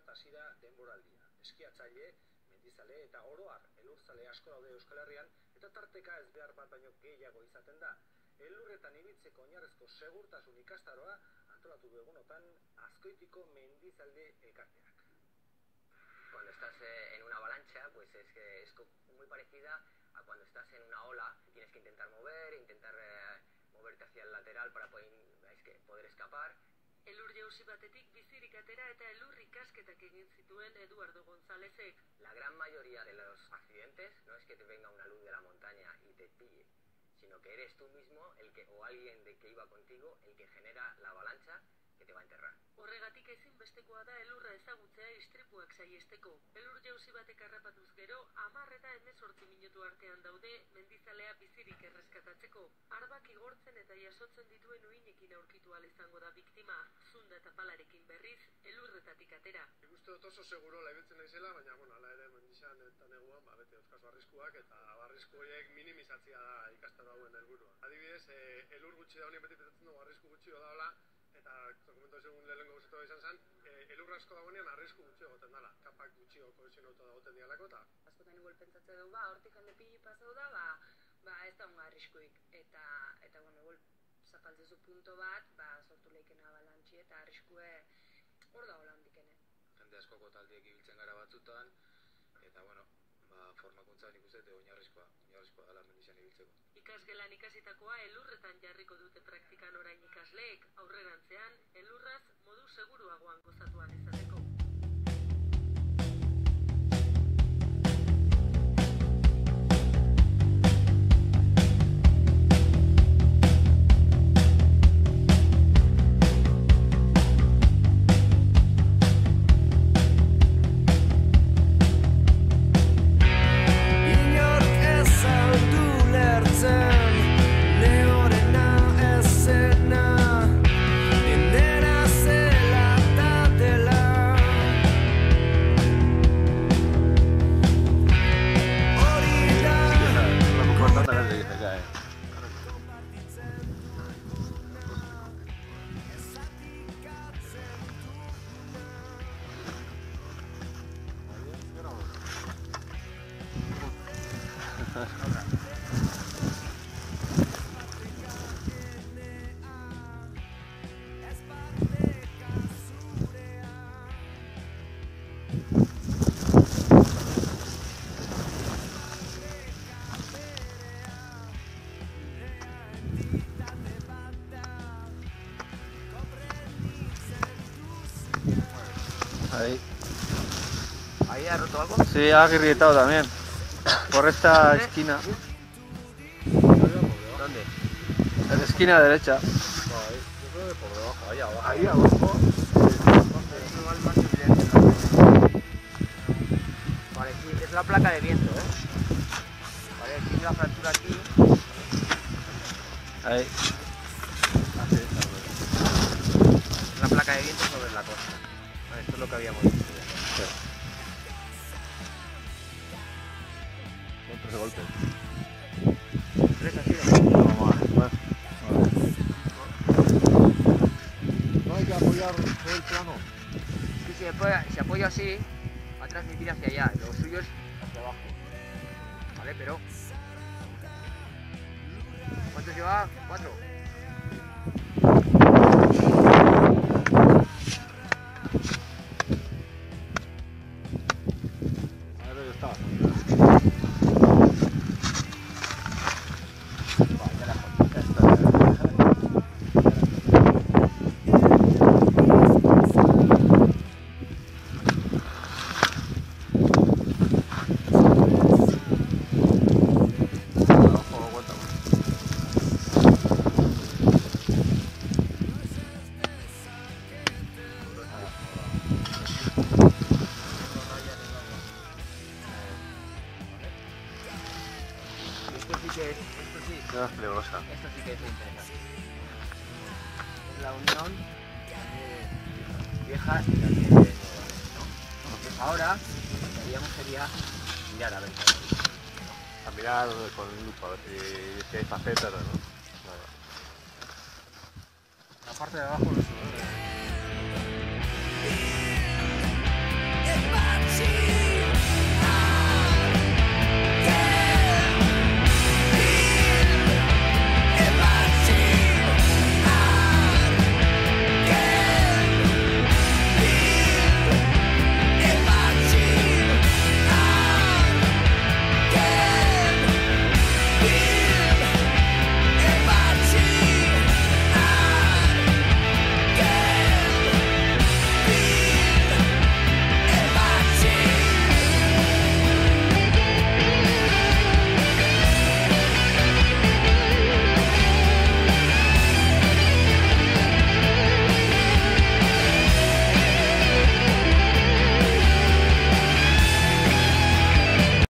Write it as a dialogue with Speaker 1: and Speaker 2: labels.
Speaker 1: hasi da denboraldia. Eskiatzaile, mendizale eta oroar elurzale asko daude Euskal Herrian eta tarteka ez behar bat baino gehiago izaten da. Elurretan ibiltzeko oinarrizko segurtasun ikastaroa antolatu du egunotan Azkoitiko Mendizalde elkarteak.
Speaker 2: Cuando estás en una avalancha, pues es muy parecida a cuando estás en una ola. Tienes que intentar moverte hacia el lateral para poder escapar.
Speaker 3: Elur jausi batetik bizirik atera eta elur ikasketak egin zituen Eduardo Gonzálezek.
Speaker 2: La gran mayoría de los accidentes no es que te venga una luz de la montaña y te pille, sino que eres tú mismo o alguien que iba contigo el que genera la avalancha que te va a enterrar.
Speaker 3: Horregatik ezinbestekoa da elurra ezagutzea istripuak saihesteko. Elur jausi batek harrapatuz gero, 10 eta 18 minutu artean daude mendizalea bizirik erreskatatzeko. Arbak igortzen eta jasotzen dituen uhinekin aurkitu ahal izango da biktima, zunda eta palarekin berriz, elurretatik atera.
Speaker 4: Nik uste dut oso segurola ibiltzen naizela, baina hala ere mendizan eta neguan bete dauzkazu arriskuak eta arrisku horiek minimizatzea da ikastaro hauen helburua. Adibidez, elur gutxi da honien beti pentsatzen dugu arrisku gutxi dagoela, eta dokumentu segun lehenengo guztetua izan zen, elur asko dagoenean arrisku gutxi egoten dela. Kapak gutxi kohesionatuta dagoten dialako eta...
Speaker 5: Askotan igual pentsatzen dugu, hortik jende pili pasau da, ez da honga arriskuik. Eta igual zapaltzezu punto bat, sortu lehiken abalantxi eta arriskue hor da hola handikene.
Speaker 6: Jende askoko taldiek ibiltzen gara batzutan, eta formakuntzan ikustete oinarrizkoa dela mendizan ibiltzeko.
Speaker 3: Ikasgelan ikasitakoa elurretan jarriko dute praktikan orain ikasleek, aurrerantzean elurraz modu seguruagoan gozatuan izateko.
Speaker 2: ¿Ahí ha roto algo?
Speaker 7: Sí, ha agrietado también. Por esta esquina.
Speaker 2: ¿Dónde?
Speaker 7: En la esquina derecha.
Speaker 4: Yo creo que por debajo, ahí abajo.
Speaker 7: Ahí abajo.
Speaker 2: Vale, sí, es la placa de viento, Vale, tiene la fractura aquí.
Speaker 7: Ahí.
Speaker 2: La placa de viento sobre la costa. Vale, esto es lo que habíamos visto ya.
Speaker 7: Sí.
Speaker 4: ¿Cuántos golpes?
Speaker 2: 3 ha sido.
Speaker 7: No más.
Speaker 4: No hay que apoyar todo el plano.
Speaker 2: Sí, si apoyo así, va a transmitir hacia allá. Lo suyo es hacia abajo. Vale, pero... ¿Cuántos lleva? 4.
Speaker 4: Ahora ya está.
Speaker 7: No es peligrosa.
Speaker 2: Esto sí que es interesante. Es la unión vieja y también de nueva, ¿no? Entonces ahora lo que haríamos sería mirar a ver qué hay.
Speaker 4: A mirar con lupa, a ver si hay facetas, ¿no?
Speaker 7: La parte de abajo no se ve.